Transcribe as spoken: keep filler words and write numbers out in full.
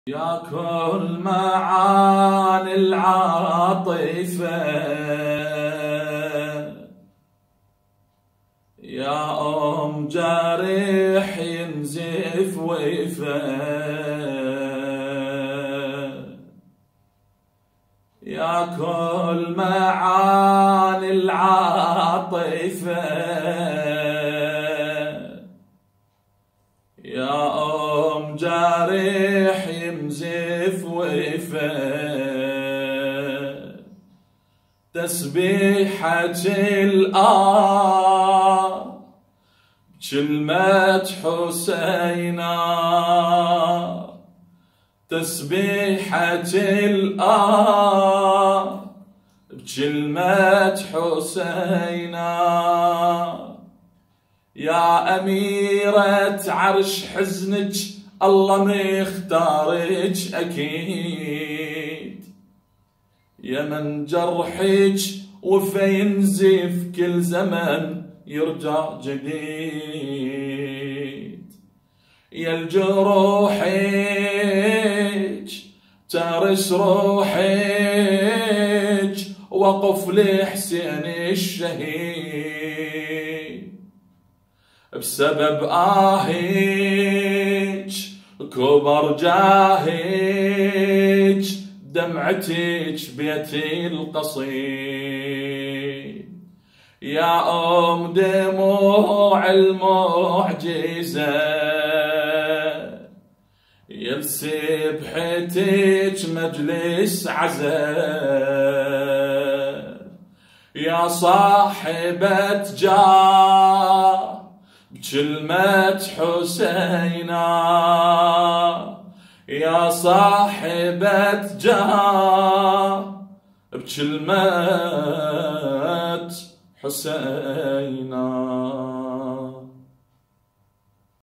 يا كل معاني العاطفة يا أم جارح ينزف ويفا، يا كل معاني العاطفة يا أم جارح ينزف ويفا، تسبيحة الآه بكلمة حسينا، تسبيحة الآه بكلمة حسينا، يا أميرة عرش حزنك الله مختارك أكيد، يا من جرحك وفا ينزف كل زمن يرجع جديد، يا الجروحك ترس روحك وقف لحسين الشهيد، بسبب آهك كبر جاهك دمعتك بيتي القصيد، يا أم دموع المعجزة يا لسبحتك مجلس عزاء، يا صاحبة جاه بكلمة حسينا، يا صاحبة جاه بكلمة حسينا.